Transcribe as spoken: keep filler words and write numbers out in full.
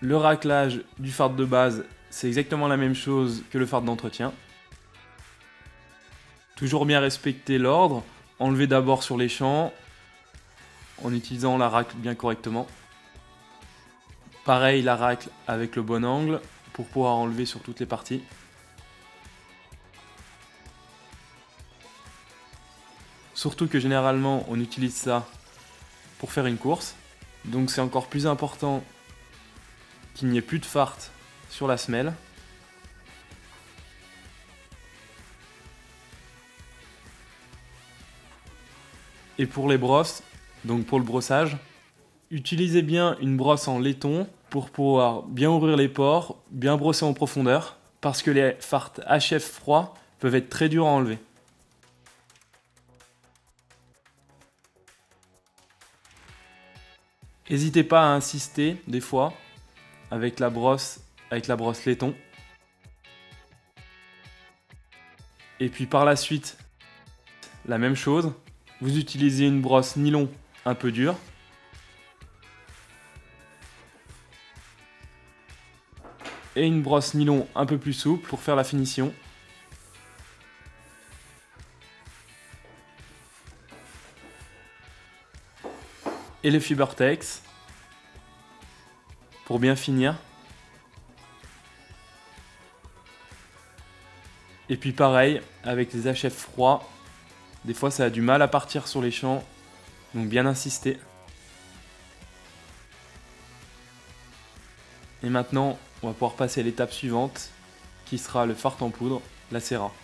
Le raclage du fard de base, c'est exactement la même chose que le fard d'entretien. Toujours bien respecter l'ordre, enlever d'abord sur les champs, en utilisant la racle bien correctement. Pareil, la racle avec le bon angle, pour pouvoir enlever sur toutes les parties. Surtout que généralement, on utilise ça pour faire une course. Donc c'est encore plus important qu'il n'y ait plus de fart sur la semelle. Et pour les brosses, donc pour le brossage, utilisez bien une brosse en laiton pour pouvoir bien ouvrir les pores, bien brosser en profondeur, parce que les farts H F froids peuvent être très durs à enlever. N'hésitez pas à insister des fois avec la brosse, avec la brosse laiton. Et puis par la suite, la même chose. Vous utilisez une brosse nylon un peu dure. Et une brosse nylon un peu plus souple pour faire la finition. Et le Fibertex pour bien finir. Et puis pareil, avec les H F froids, des fois ça a du mal à partir sur les champs, donc bien insister. Et maintenant, on va pouvoir passer à l'étape suivante, qui sera le fard en poudre, la Serra.